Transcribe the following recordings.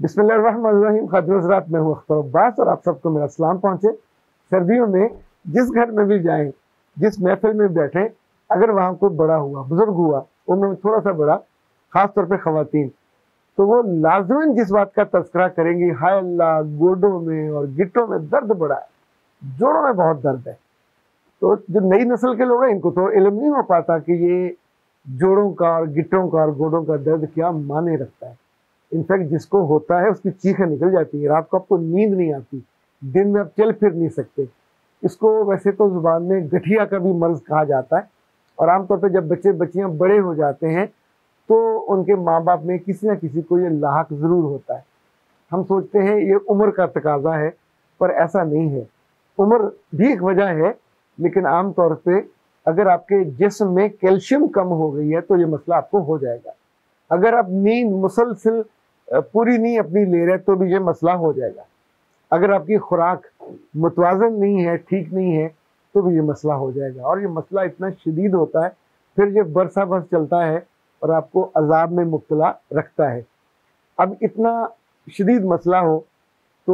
बिस्मिल्लाहिर्रहमानिर्रहीम। खातिन-ए-हज़रात, मैं हूँ अख्तर अब्बास और आप सबको मेरा सलाम पहुँचे। सर्दियों में जिस घर में भी जाएं, जिस महफिल में बैठें, अगर वहाँ कोई बड़ा हुआ, बुजुर्ग हुआ, उम्र में थोड़ा सा बड़ा, ख़ास तौर पे ख़वातीन, तो वो लाज़िमन जिस बात का तज़किरा करेंगी, हाय अल्लाह, गोडों में और गिट्टों में दर्द बड़ा है, जोड़ों में बहुत दर्द है। तो जो नई नस्ल के लोग हैं, इनको तो इल्म नहीं हो पाता कि ये जोड़ों का और गिट्टों का और गोडों का दर्द क्या माने रखता है। इनफैक्ट जिसको होता है उसकी चीखें निकल जाती है, रात को आपको नींद नहीं आती, दिन में आप चल फिर नहीं सकते। इसको वैसे तो जुबान में गठिया का भी मर्ज कहा जाता है। और आमतौर पर जब बच्चे बच्चियां बड़े हो जाते हैं तो उनके माँ बाप में किसी न किसी को ये लाहक ज़रूर होता है। हम सोचते हैं ये उम्र का तकाजा है, पर ऐसा नहीं है। उम्र भी एक वजह है, लेकिन आम तौर पे अगर आपके जिस्म में कैल्शियम कम हो गई है तो ये मसला आपको हो जाएगा। अगर आप नींद मुसलसल पूरी नहीं अपनी ले रहे तो भी ये मसला हो जाएगा। अगर आपकी खुराक मुतवाज़न नहीं है, ठीक नहीं है, तो भी ये मसला हो जाएगा। और ये मसला इतना शदीद होता है, फिर ये बरसा बरस चलता है और आपको अजाब में मुब्तला रखता है। अब इतना शदीद मसला हो तो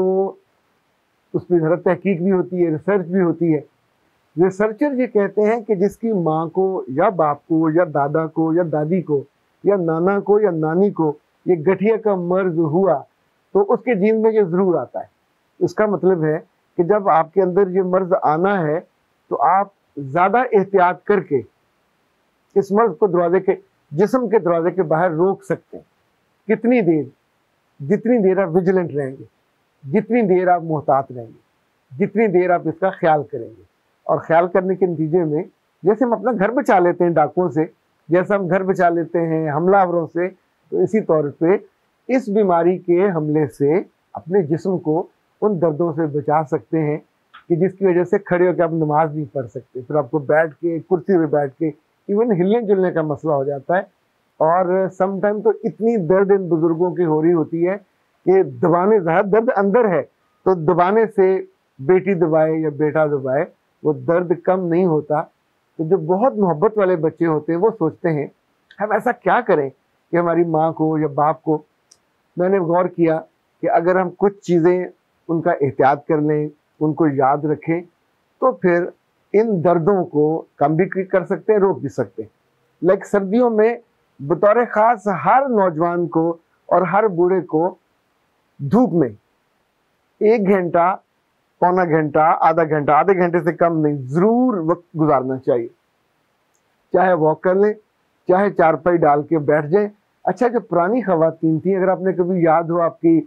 उस पर ज़रा तहकीक भी होती है, रिसर्च भी होती है। रिसर्चर ये कहते हैं कि जिसकी माँ को या बाप को या दादा को या दादी को या नाना को या नानी को ये गठिया का मर्ज हुआ तो उसके जीन में ये ज़रूर आता है। इसका मतलब है कि जब आपके अंदर ये मर्ज आना है तो आप ज़्यादा एहतियात करके इस मर्ज को दरवाजे के जिस्म के दरवाजे के बाहर रोक सकते हैं। कितनी देर? जितनी देर आप विजिलेंट रहेंगे, जितनी देर आप मोहतात रहेंगे, जितनी देर आप इसका ख्याल करेंगे। और ख्याल करने के नतीजे में जैसे हम अपना घर बचा लेते हैं डाकुओं से, जैसा हम घर बचा लेते हैं हमलावरों से, तो इसी तौर पे इस बीमारी के हमले से अपने जिस्म को उन दर्दों से बचा सकते हैं कि जिसकी वजह से खड़े होकर आप नमाज नहीं पढ़ सकते, फिर आपको बैठ के कुर्सी पे बैठ के इवन हिलने जुलने का मसला हो जाता है। और समटाइम तो इतनी दर्द इन बुजुर्गों की हो रही होती है कि दबाने, दर्द अंदर है तो दबाने से बेटी दबाए या बेटा दबाए वो दर्द कम नहीं होता। तो जो बहुत मोहब्बत वाले बच्चे होते हैं वो सोचते हैं हम ऐसा क्या करें कि हमारी माँ को या बाप को। मैंने गौर किया कि अगर हम कुछ चीज़ें उनका एहतियात कर लें, उनको याद रखें, तो फिर इन दर्दों को कम भी कर सकते हैं, रोक भी सकते हैं। लाइक सर्दियों में बतौर ख़ास हर नौजवान को और हर बूढ़े को धूप में 1 घंटा, पौना घंटा, आधा घंटा, आधे घंटे से कम नहीं, ज़रूर वक्त गुजारना चाहिए। चाहे वॉक कर लें, चाहे चारपाई डाल के बैठ जाएं। अच्छा, जो पुरानी ख़वातीन थी, अगर आपने कभी याद हो, आपकी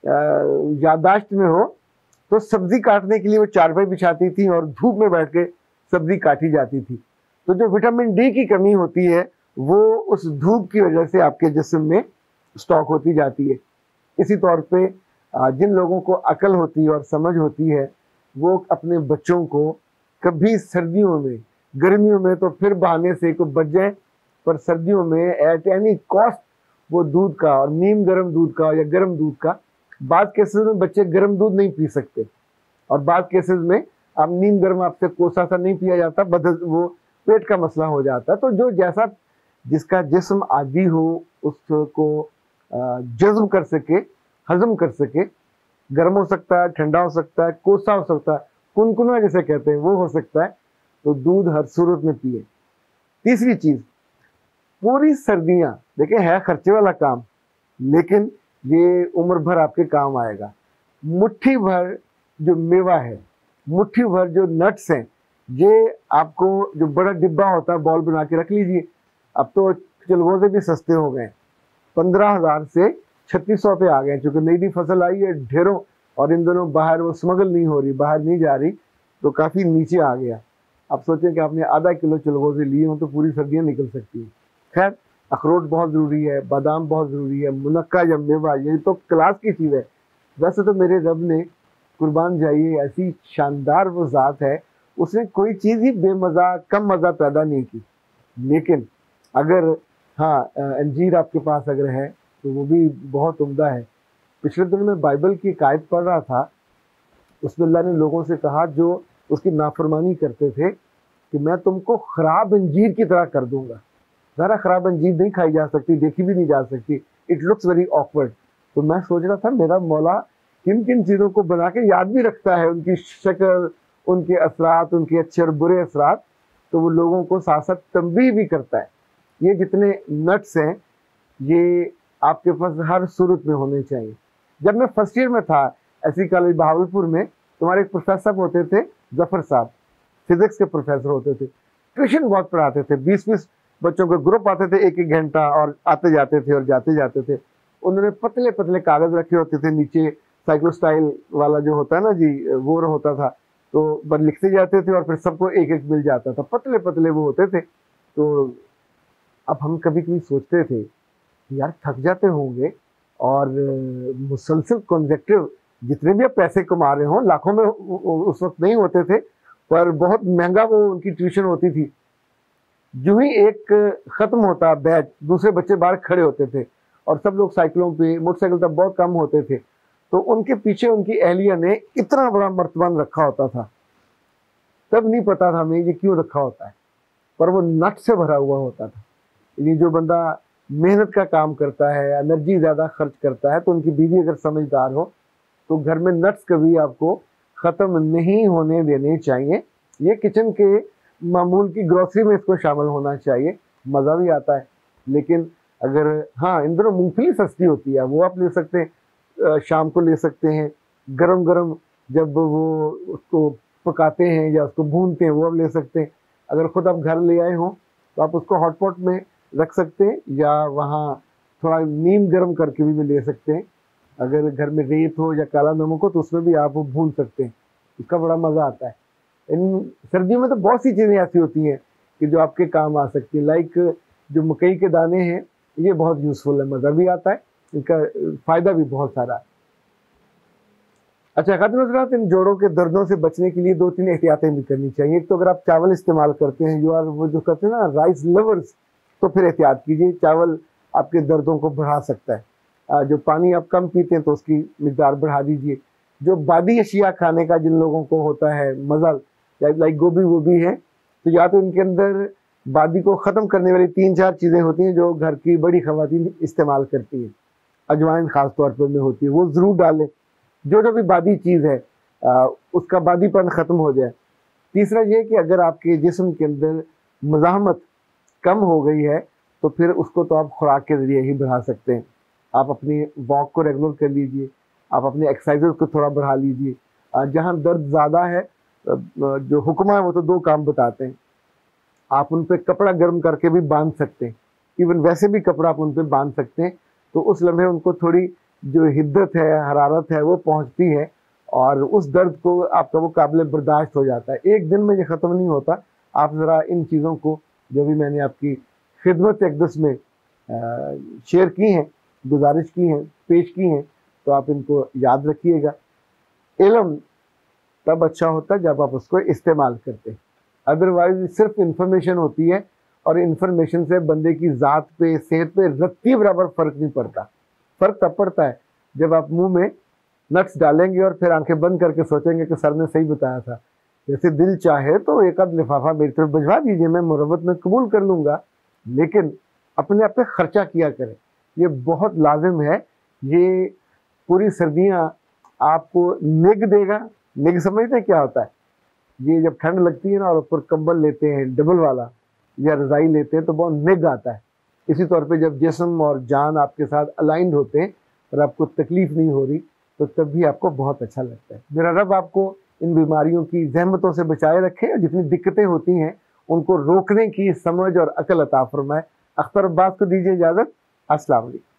याददाश्त में हो, तो सब्ज़ी काटने के लिए वो चारपाई बिछाती थी और धूप में बैठ के सब्ज़ी काटी जाती थी। तो जो विटामिन डी की कमी होती है वो उस धूप की वजह से आपके जिस्म में स्टॉक होती जाती है। इसी तौर पे जिन लोगों को अकल होती है और समझ होती है वो अपने बच्चों को कभी सर्दियों में, गर्मियों में तो फिर बहाने से को बच जाए, पर सर्दियों में एट एनी कॉस्ट वो दूध का, और नीम गर्म दूध का या गर्म दूध का, बाद केसेस में बच्चे गर्म दूध नहीं पी सकते और बाद केसेस में आप नीम गर्म आपसे कोसा सा नहीं पिया जाता, वो पेट का मसला हो जाता है। तो जो जैसा जिसका जिस्म आदी हो उसको जज्ब कर सके, हजम कर सके, गर्म हो सकता है, ठंडा हो सकता है, कोसा हो सकता है, कुनकुना जिसे कहते हैं वो हो सकता है, तो दूध हर सूरत में पिए। तीसरी चीज़, पूरी सर्दियाँ देखिए है खर्चे वाला काम, लेकिन ये उम्र भर आपके काम आएगा। मुट्ठी भर जो मेवा है, मुट्ठी भर जो नट्स हैं, ये आपको जो बड़ा डिब्बा होता है बॉल बना के रख लीजिए। अब तो चलगोज़े भी सस्ते हो गए, 15,000 से 3600 पे आ गए, क्योंकि नई नई फसल आई है ढेरों, और इन दोनों बाहर वो स्मगल नहीं हो रही, बाहर नहीं जा रही, तो काफ़ी नीचे आ गया। अब सोचें कि आपने आधा किलो चलगोज़े लिए हों तो पूरी सर्दियाँ निकल सकती हैं। खैर, अखरोट बहुत ज़रूरी है, बादाम बहुत ज़रूरी है, मुनक्का या मेवा, ये तो क्लास की चीज़ है। वैसे तो मेरे रब ने, कुर्बान जाइए, ऐसी शानदार वो ज़ात है, उसने कोई चीज़ ही बेमज़ा, कम मज़ा पैदा नहीं की। लेकिन अगर हाँ, अंजीर आपके पास अगर है तो वो भी बहुत उम्दा है। पिछले दिनों में बाइबल की एक आयत पढ़ रहा था, उसमें अल्लाह ने लोगों से कहा जो उसकी नाफरमानी करते थे कि मैं तुमको ख़राब अंजीर की तरह कर दूंगा। ज़रा ख़राब अंजीर नहीं खाई जा सकती, देखी भी नहीं जा सकती, इट लुक्स वेरी ऑकवर्ड। तो मैं सोच रहा था मेरा मौला किन किन चीज़ों को बना के याद भी रखता है, उनकी शक्ल, उनके असरात, उनके अच्छे और बुरे असरात, तो वो लोगों को साथ साथ तंबीह भी करता है। ये जितने नट्स हैं ये आपके पास हर सूरत में होने चाहिए। जब मैं फर्स्ट ईयर में था ऐसी कॉलेज बहावलपुर में, तुम्हारे एक प्रोफेसर होते थे जफर साहब, फिजिक्स के प्रोफेसर होते थे, ट्यूशन बहुत पढ़ाते थे, 20-20 बच्चों के ग्रुप आते थे, एक एक घंटा, और आते जाते थे और जाते जाते थे। उन्होंने पतले पतले कागज रखे होते थे, नीचे साइक्लोस्टाइल वाला जो होता है ना जी, वो होता था, तो बस लिखते जाते थे और फिर सबको एक एक मिल जाता था, पतले पतले वो होते थे। तो अब हम कभी कभी सोचते थे यार थक जाते होंगे, और मुसलसल कॉन्जेक्टिव जितने भी आप पैसे कमा रहे हो, लाखों में उस वक्त नहीं होते थे, पर बहुत महंगा वो उनकी ट्यूशन होती थी। जो ही एक खत्म होता बैच, दूसरे बच्चे बाहर खड़े होते थे और सब लोग साइकिलों पे, मोटरसाइकिल तब बहुत कम होते थे, तो उनके पीछे उनकी एहलिया ने इतना बड़ा मर्तबान रखा होता था। तब नहीं पता था हमें ये क्यों रखा होता है, पर वो नट से भरा हुआ होता था। ये जो बंदा मेहनत का काम करता है, एनर्जी ज़्यादा खर्च करता है, तो उनकी बीवी अगर समझदार हो तो घर में नट्स कभी आपको ख़त्म नहीं होने देने चाहिए। ये किचन के मामूल की ग्रोसरी में इसको शामिल होना चाहिए, मज़ा भी आता है। लेकिन अगर हाँ, इन दिनों मूंगफली सस्ती होती है, वो आप ले सकते हैं, शाम को ले सकते हैं, गरम गरम जब वो उसको पकाते हैं या उसको भूनते हैं वो आप ले सकते हैं। अगर खुद आप घर ले आए हों तो आप उसको हॉटपॉट में रख सकते हैं, या वहाँ थोड़ा नीम गर्म करके भी ले सकते हैं। अगर घर में रेत हो या काला नमक हो तो उसमें भी आप वो भून सकते हैं, इसका बड़ा मज़ा आता है। इन सर्दियों में तो बहुत सी चीज़ें ऐसी होती हैं कि जो आपके काम आ सकती है, लाइक जो मकई के दाने हैं, ये बहुत यूज़फुल है, मज़ा भी आता है, इनका फ़ायदा भी बहुत सारा है। अच्छा खातिन हज़रात, इन जोड़ों के दर्दों से बचने के लिए 2-3 एहतियातें भी करनी चाहिए। एक तो अगर आप चावल इस्तेमाल करते हैं, यू आर वो जो कहते हैं ना राइस लवर्स, तो फिर एहतियात कीजिए, चावल आपके दर्दों को बढ़ा सकता है। जो पानी आप कम पीते हैं तो उसकी मिकदार बढ़ा दीजिए। जो बादी अशिया खाने का जिन लोगों को होता है मज़ा, लाइक गोभी वोभी है, तो या तो इनके अंदर बादी को ख़त्म करने वाली 3-4 चीज़ें होती हैं जो घर की बड़ी ख़वातीन इस्तेमाल करती हैं, अजवाइन ख़ास तौर पर में होती है, वो ज़रूर डालें। जो जो भी बादी चीज़ है उसका बादीपन ख़त्म हो जाए। तीसरा ये कि अगर आपके जिस्म के अंदर मज़ाहमत कम हो गई है तो फिर उसको तो आप खुराक के ज़रिए ही बढ़ा सकते हैं। आप अपनी वॉक को रेगुलर कर लीजिए, आप अपने एक्सरसाइजेज को थोड़ा बढ़ा लीजिए। जहाँ दर्द ज़्यादा है, जो हुक्मा है वो तो 2 काम बताते हैं। आप उन पर कपड़ा गर्म करके भी बांध सकते हैं, इवन वैसे भी कपड़ा आप उन पर बांध सकते हैं, तो उस लम्हे उनको थोड़ी जो हिद्दत है, हरारत है, वो पहुंचती है और उस दर्द को आपका वो काबिल बर्दाश्त हो जाता है। एक दिन में ये ख़त्म नहीं होता। आप ज़रा इन चीज़ों को जो भी मैंने आपकी खिदमत अक़दस में शेयर की हैं, गुजारिश की हैं, पेश की हैं, तो आप इनको याद रखिएगा। इल्म तब अच्छा होता है जब आप उसको इस्तेमाल करते हैं, अदरवाइज सिर्फ इंफॉर्मेशन होती है और इंफॉर्मेशन से बंदे की ज़ात पे, सेहत पे रत्ती बराबर फ़र्क नहीं पड़ता। फ़र्क तब पड़ता है जब आप मुंह में नट्स डालेंगे और फिर आंखें बंद करके सोचेंगे कि सर ने सही बताया था। जैसे दिल चाहे तो एक आध लिफाफा मेरी तरफ भिजवा दीजिए, मैं मुरव्वत में कबूल कर लूँगा, लेकिन अपने आप पे खर्चा किया करें, ये बहुत लाजिम है। ये पूरी सर्दियाँ आपको निग देगा। निग समझते हैं क्या होता है? ये जब ठंड लगती है ना और ऊपर कंबल लेते हैं डबल वाला या रज़ाई लेते हैं तो बहुत निग आता है। इसी तौर पे जब जिस्म और जान आपके साथ अलाइंड होते हैं और आपको तकलीफ़ नहीं हो रही तो तब भी आपको बहुत अच्छा लगता है। मेरा रब आपको इन बीमारियों की ज़हमतों से बचाए रखे और जितनी दिक्कतें होती हैं उनको रोकने की समझ और अकल अता फरमाए। अख्तर अब्बास को दीजिए इजाज़त। अस्सलाम वालेकुम।